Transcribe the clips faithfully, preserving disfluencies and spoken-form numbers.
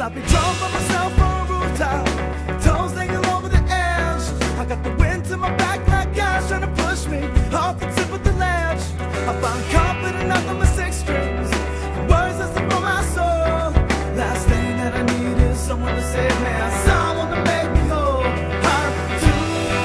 Sloppy drunk by myself on a rooftop, toes hanging over the edge. I got the wind to my back like guys trying to push me off the tip of the ledge. I found comfort enough on my six strings, words that slip on my soul. Last thing that I need is someone to save me, someone to make me whole. I do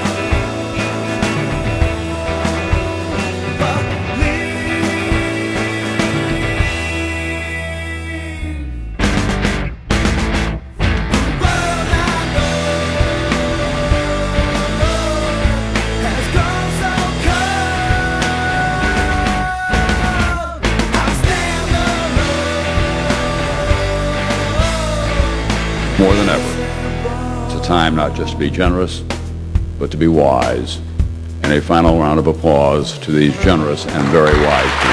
more than ever, it's a time not just to be generous, but to be wise. And a final round of applause to these generous and very wise people.